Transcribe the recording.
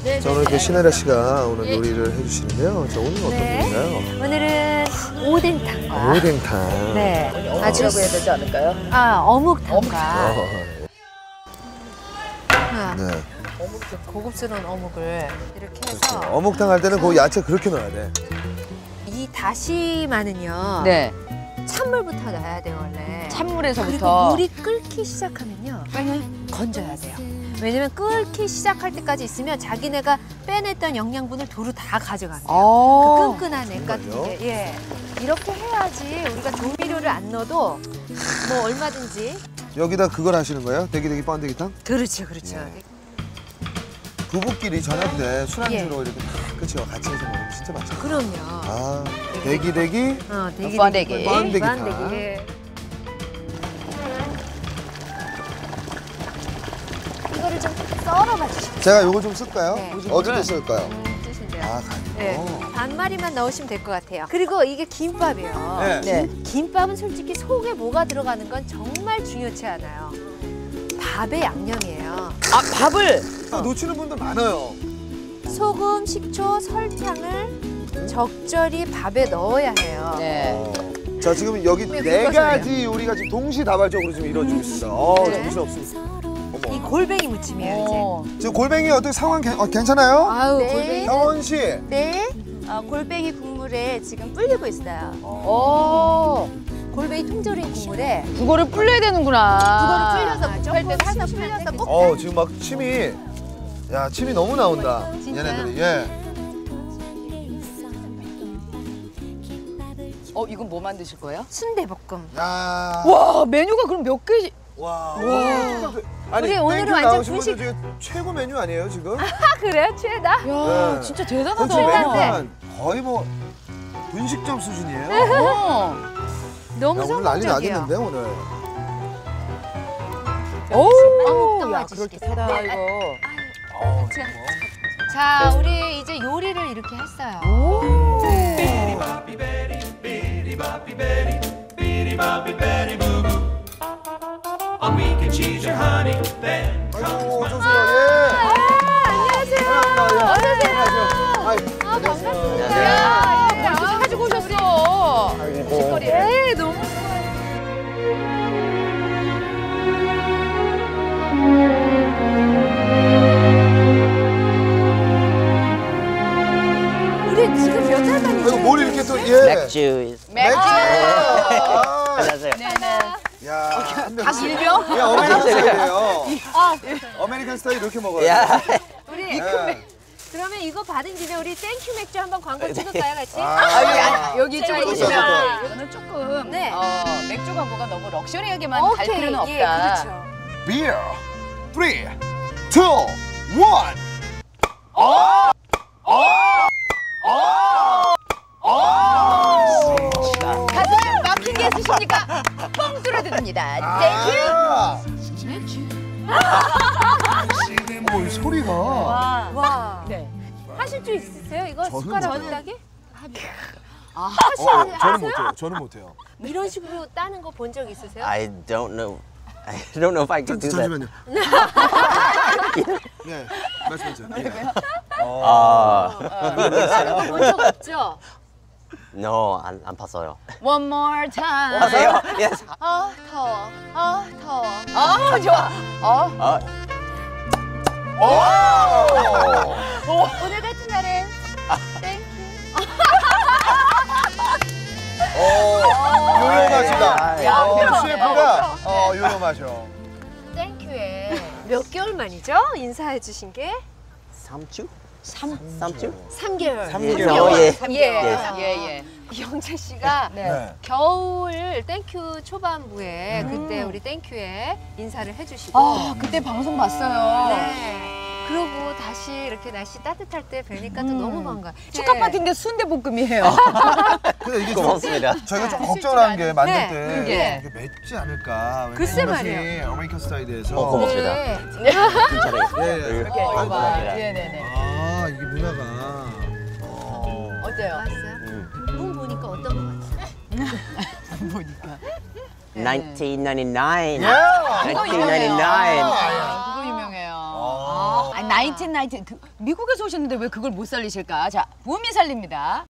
네, 자, 오늘 그 신혜라 씨가 오늘 요리를 해주시는데요. 자, 오늘은 어떤 네. 요리인가요? 오늘은 오뎅탕과 오뎅탕. 네, 어묵이라고 해야 되지 않을까요? 어묵탕과 네. 고급스러운 어묵을 이렇게 그렇죠. 해서 어묵탕 할 때는 그 야채 그렇게 넣어야 돼. 이 다시마는요. 네. 찬물부터 넣어야 돼요 원래. 그리고 찬물에서부터. 물이 끓기 시작하면요. 건져야 돼요. 왜냐면 끓기 시작할 때까지 있으면 자기네가 빼냈던 영양분을 도로 다 가져갑니다. 그 끈끈한 냉 같은 정말요? 게. 예. 이렇게 해야지 우리가 조미료를 안 넣어도 뭐 얼마든지. 여기다 그걸 하시는 거예요? 대기대기 번데기탕? 그렇죠, 그렇죠. 네. 부부끼리 저녁 때 술안주로 예. 이렇게 다 그쵸 같이 해서 먹으면 진짜 맛있어요. 그럼요. 아, 대기대기 되게 번데기. 번데기탕. 예. 이거를 좀 썰어봐 주시면 제가 요거 좀 쓸까요? 네. 어떻게 쓸까요? 쓰신대요. 아, 간이요? 네, 반마리만 넣으시면 될 것 같아요. 그리고 이게 김밥이에요. 네. 네. 김밥은 솔직히 속에 뭐가 들어가는 건 정말 중요치 않아요. 밥의 양념이에요. 아, 밥을. 놓치는 분들 많아요. 소금, 식초, 설탕을 적절히 밥에 넣어야 해요. 네. 자, 지금 여기 네, 네 불가사리야. 가지 요리가 지금 동시다발적으로 지금 이루어지고 있습니다. 네. 정신없습니다. 이 어머. 골뱅이 무침이에요, 어. 지금 골뱅이 어떻게 상황 괜찮아요? 아유, 네. 골뱅이. 경원 씨. 네, 골뱅이 국물에 지금 불리고 있어요. 골뱅이 통조림 국물에 그거를 불려야 되는구나. 그거를 풀려서 조금 할 때 살짝 심심한데 풀려서 꼭 지금 막 침이, 야, 침이 너무 나온다. 진짜요? 얘네들이, 예. 이건 뭐 만드실 거예요? 순대볶음. 야. 와, 메뉴가 그럼 몇 개지? 와. 우리 땡큐 오늘은 완전 나오신 분들 분식- 중에 최고 메뉴 아니에요, 지금? 그래요? 최다? 야, 네. 진짜 지금 대단하다. 메뉴만 거의 뭐 분식점 수준이에요. 어. 너무 야, 오늘 난리 성공적이에요. 나겠는데, 오늘. 어묵 야, 떠가지시겠어요? 그렇겠다, 이거. 자, 우리 이제 요리를 이렇게 했어요. 아이고, 어서오세요. 안녕하세요. 반갑습니다. 야, 벌써 가지고 오셨어. 아이고. 네, 너무 우리 지금 몇 살 아이고, 만이죠? 뭘 이렇게 또, 예. 맥주. 맥주. 아, 안녕하세요. 네네. 야, 한 명. 다 밀병? 야, 아메리칸 스타일이에요. 아메리칸 스타일 이렇게 먹어요. 야. 우리 예. 그러면 이거 받은 김에 우리 땡큐 맥주 한번 광고 찍을까요, 같이? 여기 이쪽으로 좋다, 좋다. 오시면 이거는 조금 네. 맥주 광고가 너무 럭셔리하게만 갈 필요는 없다. 예, 그렇죠. Beer. 3, 2, 1. 가슴에 막힌 게 있으십니까? 뻥 뚫어드립니다. 뭐 소리가. 와. 네. 하실 줄 있으세요? 이거 저는 숟가락 못해요. 따기? 저는 못해요. 저는 못해요. 이런 식으로 따는 거 본 적 있으세요? I don't know. I don't know if I can do that. 잠시만요. 네, 말씀하세요. 따는 거 본 적 없죠? No, 안 봤어요. One more time. 하세요? Yes. 더워. 더워. 좋아. 오늘 같은 날엔 땡큐. 요요마시다. 야, 셰프가 요요마셔. 땡큐에 몇 개월 만이죠? 인사해 주신 게? 3주? 3주? 3개월. 3개월. 예. 영재 씨가 네. 겨울 땡큐 초반부에 그때 우리 땡큐에 인사를 해주시고 그때 방송 봤어요. 네. 그러고 다시 이렇게 날씨 따뜻할 때 뵈니까 또 너무 반가워요. 축하 파티인데 순대볶음이에요. 근데 이게 고맙습니다. 저희가 좀 걱정한 게 만들 네. 때 네. 이게 맵지 않을까. 글쎄 왜냐면 이것이 말이에요. 아메리칸 스타일에서. 고맙습니다. 네. 괜찮아요. 예. 감사합니다. 네네네. 아, 이게 문화가. 어때요? 맛있어요? 문 보니까 어떤 거 같아요? 보니까. 1999. 야! 그거 유명해요. 1999. 그거 유명해요. 1919 미국에서 오셨는데 왜 그걸 못 살리실까? 자, 봄이 살립니다.